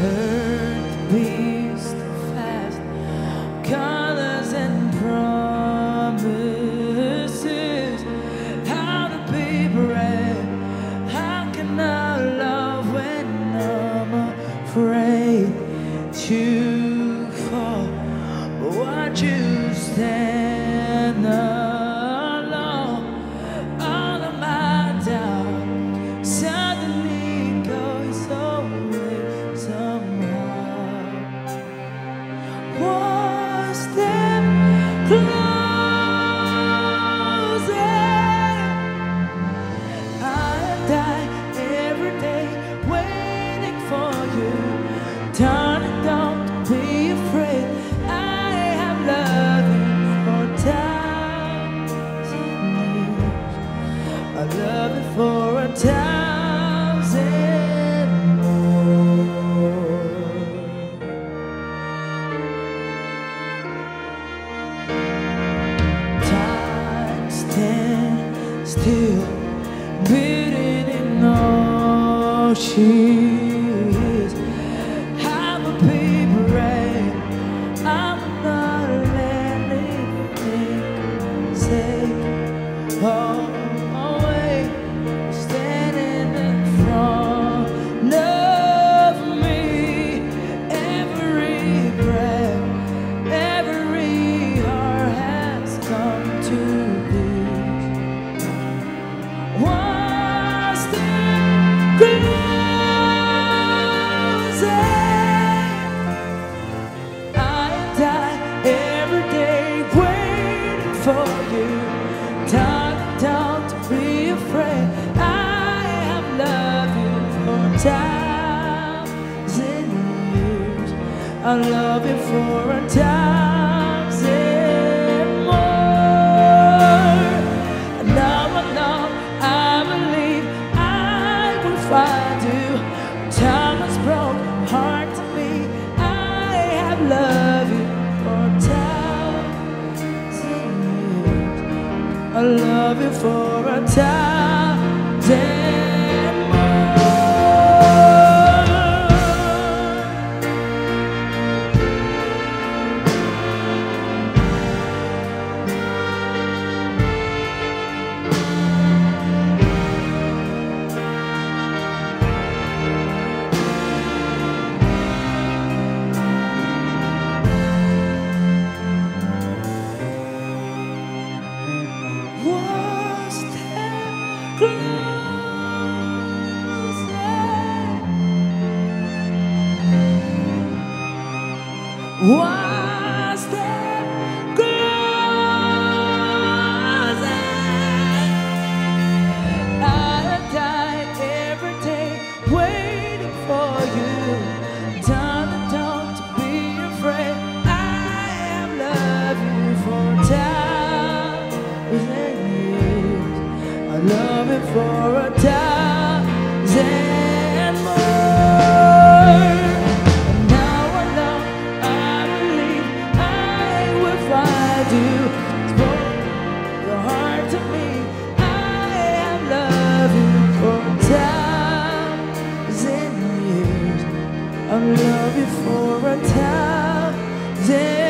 heard the beast fast, colors and promises. How to be brave? How can I love when I'm afraid to fall? Watch you stand alone. All of my doubt suddenly goes away somehow. One step closer. I die every day waiting for you. Darling, don't be afraid. I have loved you for thousands of years. I love you for 1,000 more. Time stands still, beating in oceans. I'm a be brave. I'm not letting things take away. Standing in front of me, every breath, every heart has come to this. One step closer. I die every day waiting for you. Darling, don't be afraid. I have loved you for 1,000 years. I love you for 1,000 more. And now I know, I believe I will find you. Time has broke heart to me. I have loved you for 1,000 years. I love you for 1,000 One step closer. One step closer. I die every day waiting for you. Darling, don't be afraid. I have loved you for 1,000 years. I love you for 1,000 more. And now I know, I believe I will find you. Spoke your heart to me. I have loved you for 1,000 years. I love you for 1,000